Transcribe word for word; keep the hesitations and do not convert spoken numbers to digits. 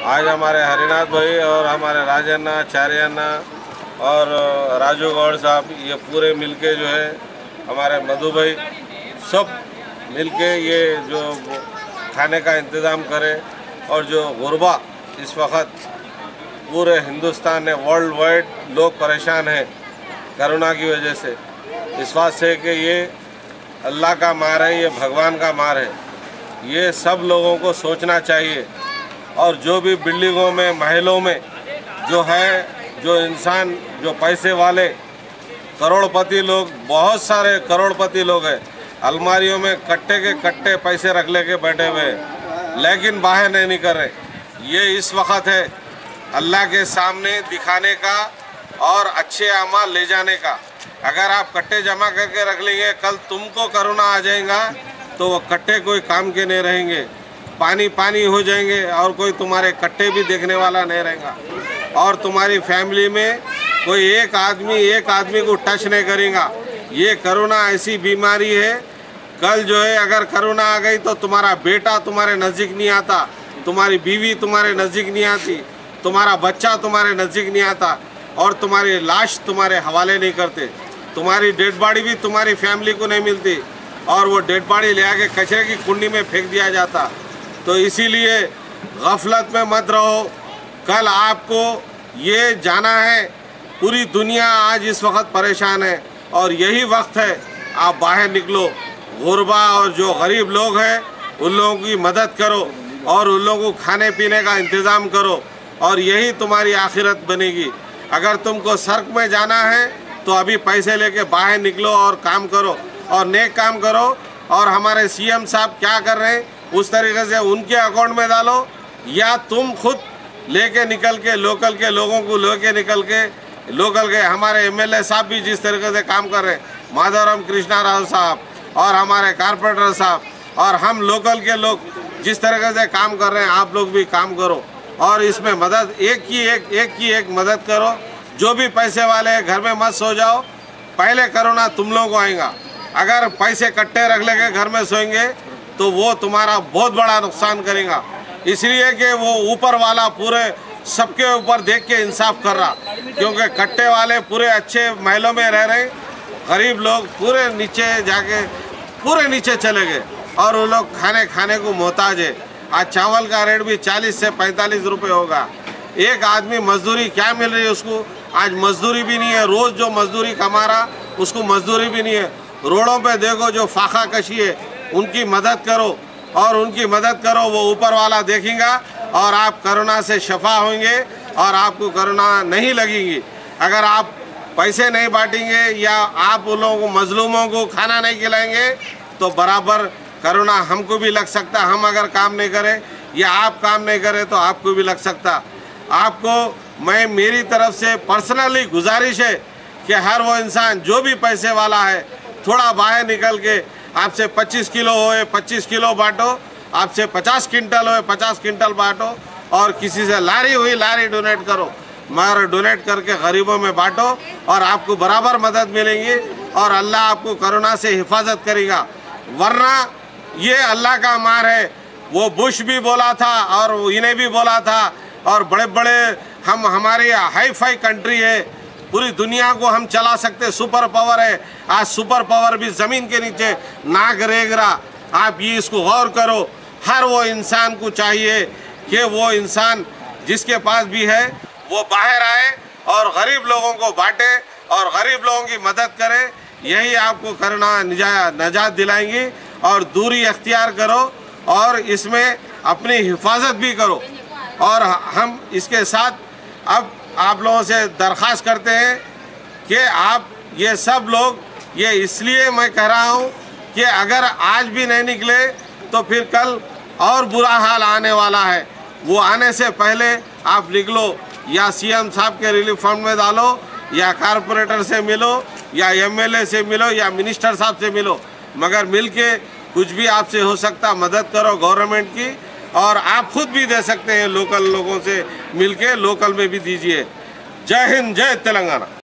आज हमारे हरिनाथ भाई और हमारे राजन्ना चार्यन्ना और राजू गौड़ साहब ये पूरे मिलके जो है हमारे मधु भाई सब मिलके ये जो खाने का इंतज़ाम करें। और जो गुरबा इस वक्त पूरे हिंदुस्तान में वर्ल्ड वाइड लोग परेशान हैं कोरोना की वजह से, इस बात से कि ये अल्लाह का मार है, ये भगवान का मार है। ये सब लोगों को सोचना चाहिए। और जो भी बिल्डिंगों में महलों में जो है, जो इंसान जो पैसे वाले करोड़पति लोग, बहुत सारे करोड़पति लोग हैं, अलमारियों में कट्टे के कट्टे पैसे रख ले के बैठे हुए हैं, लेकिन बाहर नहीं निकल रहे। ये इस वक्त है अल्लाह के सामने दिखाने का और अच्छे अमाल ले जाने का। अगर आप कट्टे जमा करके रख लेंगे, कल तुमको कोरोना आ जाएगा तो वो कट्टे कोई काम के नहीं रहेंगे, पानी पानी हो जाएंगे और कोई तुम्हारे कट्टे भी देखने वाला नहीं रहेगा। और तुम्हारी फैमिली में कोई एक आदमी एक आदमी को टच नहीं करेगा। ये कोरोना ऐसी बीमारी है, कल जो है अगर कोरोना आ गई तो तुम्हारा बेटा तुम्हारे नज़दीक नहीं आता, तुम्हारी बीवी तुम्हारे नज़दीक नहीं आती, तुम्हारा बच्चा तुम्हारे नज़दीक नहीं आता, और तुम्हारी लाश तुम्हारे हवाले नहीं करते, तुम्हारी डेड बॉडी भी तुम्हारी फैमिली को नहीं मिलती, और वो डेड बॉडी ले आके कचरे की कुंडी में फेंक दिया जाता। तो इसीलिए गफलत में मत रहो। कल आपको ये जाना है, पूरी दुनिया आज इस वक्त परेशान है और यही वक्त है आप बाहर निकलो। गुरबा और जो गरीब लोग हैं उन लोगों की मदद करो और उन लोगों को खाने पीने का इंतज़ाम करो, और यही तुम्हारी आखिरत बनेगी। अगर तुमको सड़क में जाना है तो अभी पैसे लेके बाहर निकलो और काम करो और नेक काम करो। और हमारे सीएम साहब क्या कर रहे हैं उस तरीके से उनके अकाउंट में डालो, या तुम खुद लेके निकल के लोकल के लोगों को लेके निकल के लोकल के हमारे एमएलए साहब भी जिस तरीके से काम कर रहे हैं, माधवराम कृष्णा राव साहब और हमारे कारपोरेटर साहब और हम लोकल के लोग जिस तरीके से काम कर रहे हैं, आप लोग भी काम करो और इसमें मदद एक की एक एक की एक मदद करो। जो भी पैसे वाले हैं घर में मत सो जाओ, पहले कोरोना तुम लोगों को आएगा। अगर पैसे कट्टे रख लेके घर में सोएंगे तो वो तुम्हारा बहुत बड़ा नुकसान करेगा। इसलिए कि वो ऊपर वाला पूरे सबके ऊपर देख के इंसाफ कर रहा, क्योंकि कट्टे वाले पूरे अच्छे महलों में रह रहे, गरीब लोग पूरे नीचे जाके पूरे नीचे चले गए और वो लोग खाने खाने को मोहताज है। आज चावल का रेट भी चालीस से पैंतालीस रुपये होगा। एक आदमी मजदूरी क्या मिल रही है उसको, आज मजदूरी भी नहीं है। रोज़ जो मजदूरी कमा रहा उसको मजदूरी भी नहीं है। रोडों पे देखो जो फाका कशी है, उनकी मदद करो और उनकी मदद करो, वो ऊपर वाला देखेगा और आप कोरोना से शफा होंगे और आपको कोरोना नहीं लगेगी। अगर आप पैसे नहीं बांटेंगे या आप उन लोगों को मजलूमों को खाना नहीं खिलाएंगे तो बराबर कोरोना हमको भी लग सकता। हम अगर काम नहीं करें या आप काम नहीं करें तो आपको भी लग सकता। आपको मैं मेरी तरफ से पर्सनली गुजारिश है कि हर वो इंसान जो भी पैसे वाला है थोड़ा बाहर निकल के आपसे पच्चीस किलो होए पच्चीस किलो बांटो, आपसे पचास क्विंटल होए पचास क्विंटल बांटो, और किसी से लारी हुई लारी डोनेट करो, मगर डोनेट करके गरीबों में बांटो और आपको बराबर मदद मिलेंगी और अल्लाह आपको कोरोना से हिफाजत करेगा। वरना ये अल्लाह का मार है। वो बुश भी बोला था और इन्हें भी बोला था, और बड़े बड़े हम हमारी हाई फाई कंट्री है, पूरी दुनिया को हम चला सकते, सुपर पावर है। आज सुपर पावर भी ज़मीन के नीचे नाक रेग रहा। आप ये इसको गौर करो। हर वो इंसान को चाहिए कि वो इंसान जिसके पास भी है वो बाहर आए और गरीब लोगों को बांटे और गरीब लोगों की मदद करे। यही आपको कोरोना निजा निजात दिलाएंगी। और दूरी अख्तियार करो और इसमें अपनी हिफाजत भी करो। और हम इसके साथ अब आप लोगों से दरख्वास्त करते हैं कि आप ये सब लोग, ये इसलिए मैं कह रहा हूँ कि अगर आज भी नहीं निकले तो फिर कल और बुरा हाल आने वाला है। वो आने से पहले आप निकलो, या सीएम साहब के रिलीफ फंड में डालो, या कारपोरेटर से मिलो, या एमएलए से मिलो, या मिनिस्टर साहब से मिलो, मगर मिल के कुछ भी आपसे हो सकता मदद करो गवर्नमेंट की। और आप खुद भी दे सकते हैं, लोकल लोगों से मिलके लोकल में भी दीजिए। जय हिंद, जय तेलंगाना।